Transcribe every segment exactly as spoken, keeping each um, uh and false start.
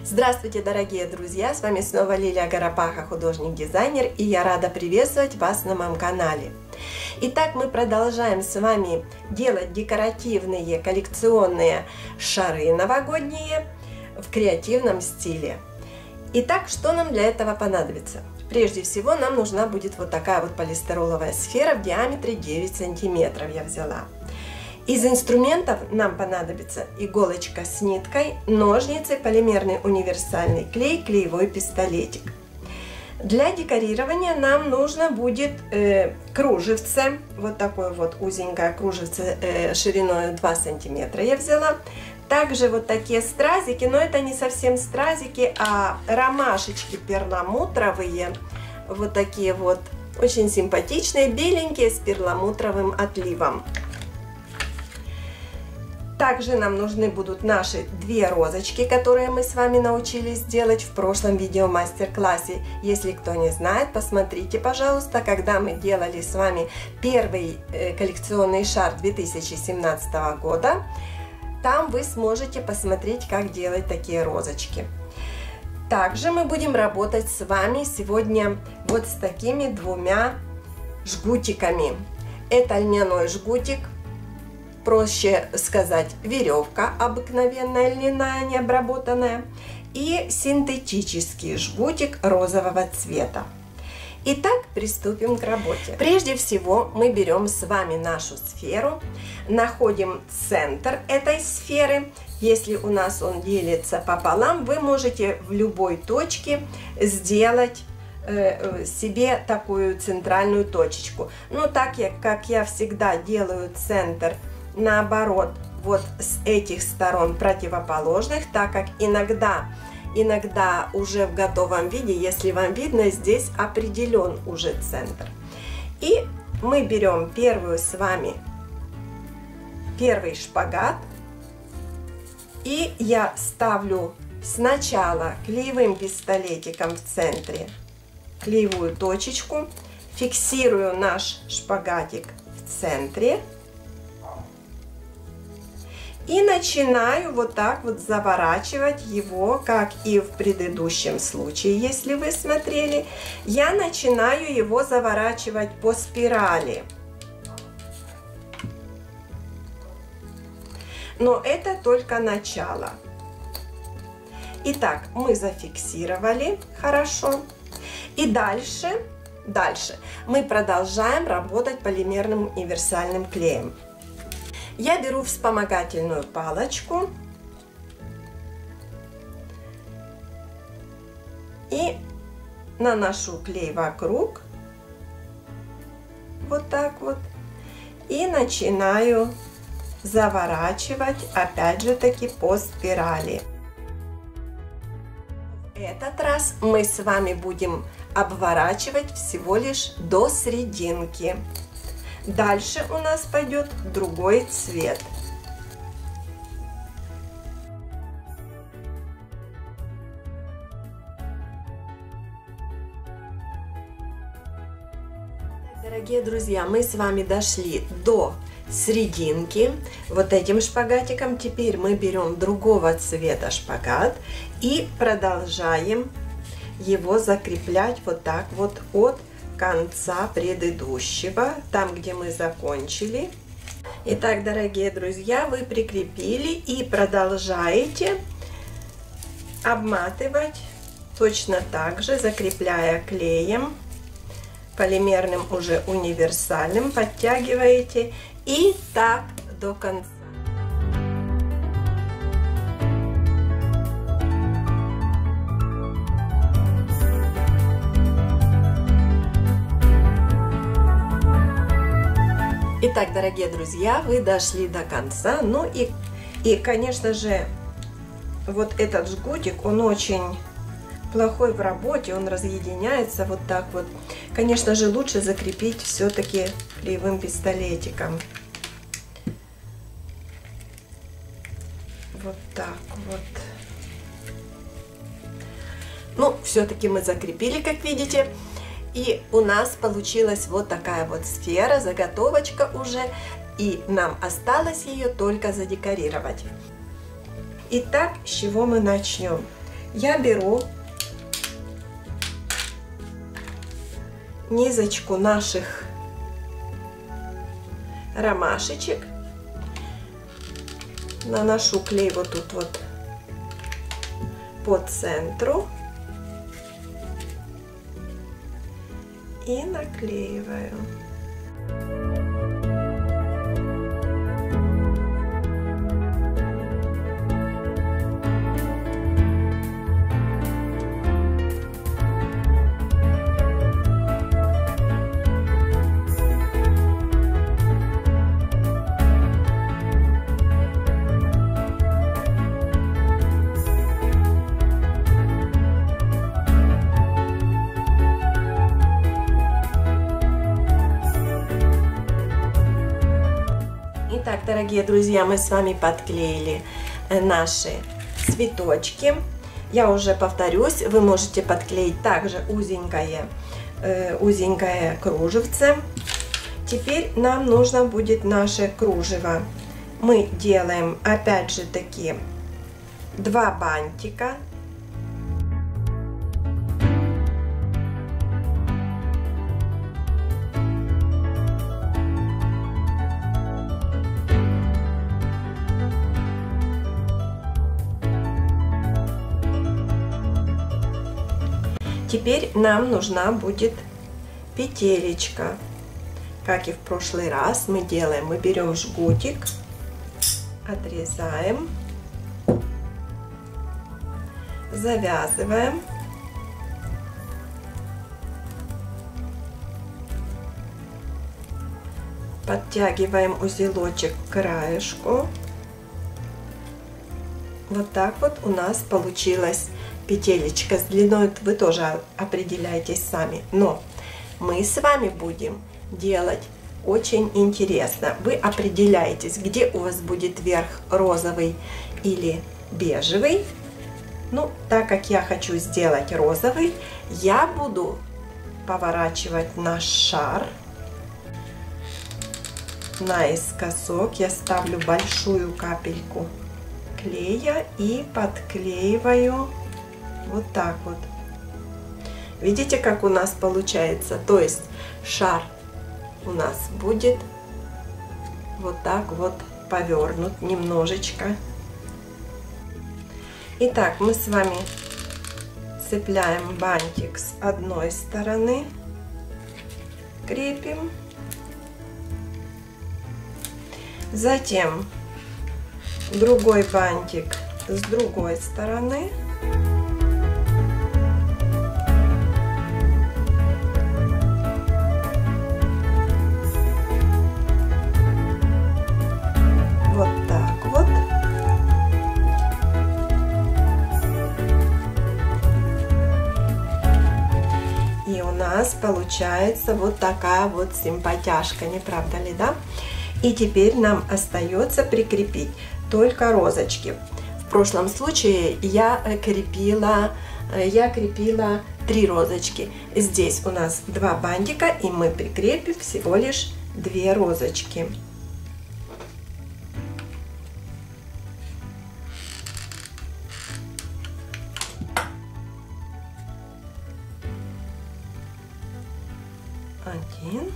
Здравствуйте, дорогие друзья! С вами снова Лилия Горопаха, художник-дизайнер, и я рада приветствовать вас на моем канале. Итак, мы продолжаем с вами делать декоративные коллекционные шары новогодние в креативном стиле. Итак, что нам для этого понадобится? Прежде всего, нам нужна будет вот такая вот полистироловая сфера в диаметре девять сантиметров я взяла. Из инструментов нам понадобится иголочка с ниткой, ножницы, полимерный универсальный клей, клеевой пистолетик. Для декорирования нам нужно будет э, кружевце, вот такое вот узенькое кружевце э, шириной два сантиметра я взяла. Также вот такие стразики, но это не совсем стразики, а ромашечки перламутровые, вот такие вот, очень симпатичные, беленькие, с перламутровым отливом. Также нам нужны будут наши две розочки, которые мы с вами научились делать в прошлом видео мастер-классе. Если кто не знает, посмотрите, пожалуйста, когда мы делали с вами первый коллекционный шар две тысячи семнадцатого года. Там вы сможете посмотреть, как делать такие розочки. Также мы будем работать с вами сегодня вот с такими двумя жгутиками. Это льняной жгутик. Проще сказать, веревка обыкновенная, льняная, необработанная, и синтетический жгутик розового цвета. Итак, приступим к работе. Прежде всего мы берем с вами нашу сферу, находим центр этой сферы. Если у нас он делится пополам, вы можете в любой точке сделать э, себе такую центральную точечку. Но так как я всегда делаю центр наоборот, вот с этих сторон противоположных, так как иногда, иногда уже в готовом виде, если вам видно, здесь определен уже центр. И мы берем первую с вами, первый шпагат, и я ставлю сначала клеевым пистолетиком в центре клеевую точечку, фиксирую наш шпагатик в центре, и начинаю вот так вот заворачивать его, как и в предыдущем случае, если вы смотрели. Я начинаю его заворачивать по спирали. Но это только начало. Итак, мы зафиксировали хорошо. И дальше, дальше мы продолжаем работать полимерным универсальным клеем. Я беру вспомогательную палочку и наношу клей вокруг, вот так вот, и начинаю заворачивать, опять же таки, по спирали. В этот раз мы с вами будем обворачивать всего лишь до серединки. Дальше у нас пойдет другой цвет. Дорогие друзья, мы с вами дошли до серединки вот этим шпагатиком. Теперь мы берем другого цвета шпагат и продолжаем его закреплять вот так вот от конца предыдущего, там, где мы закончили. Итак, дорогие друзья, вы прикрепили и продолжаете обматывать точно так же, закрепляя клеем полимерным уже универсальным, подтягиваете и так до конца. Итак, дорогие друзья, вы дошли до конца. Ну и, и, конечно же, вот этот жгутик, он очень плохой в работе, он разъединяется вот так вот. Конечно же, лучше закрепить все-таки клеевым пистолетиком. Вот так вот. Ну, все-таки мы закрепили, как видите. И у нас получилась вот такая вот сфера, заготовочка уже. И нам осталось ее только задекорировать. Итак, с чего мы начнем? я беру низочку наших ромашечек, наношу клей вот тут вот по центру и наклеиваю. Итак, дорогие друзья, мы с вами подклеили наши цветочки. Я уже повторюсь, вы можете подклеить также узенькое, э, узенькое кружевце. Теперь нам нужно будет наше кружево. Мы делаем опять же таки два бантика. Теперь нам нужна будет петелечка. Как и в прошлый раз мы делаем, мы берем жгутик, отрезаем, завязываем, подтягиваем узелочек к краешку. Вот так вот у нас получилась петелечка. С длиной вы тоже определяйтесь сами, но мы с вами будем делать очень интересно. Вы определяетесь, где у вас будет верх розовый или бежевый. Ну, так как я хочу сделать розовый, я буду поворачивать наш шар наискосок. Я ставлю большую капельку клея и подклеиваю вот так вот. Видите, как у нас получается? То есть шар у нас будет вот так вот повернут немножечко. Итак, мы с вами цепляем бантик с одной стороны, крепим, затем другой бантик с другой стороны. Вот так вот. И у нас получается вот такая вот симпатяшка, не правда ли, да? И теперь нам остается прикрепить только розочки. В прошлом случае я крепила, я крепила три розочки. Здесь у нас два бантика, и мы прикрепим всего лишь две розочки. Один.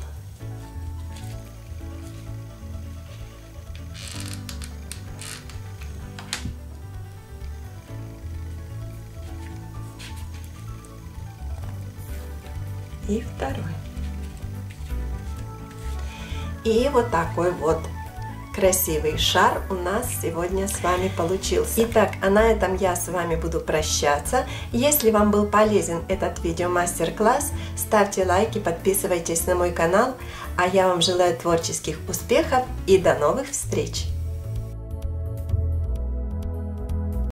И второй. И вот такой вот красивый шар у нас сегодня с вами получился. Итак, а на этом я с вами буду прощаться. Если вам был полезен этот видео мастер-класс, ставьте лайки, подписывайтесь на мой канал. А я вам желаю творческих успехов и до новых встреч!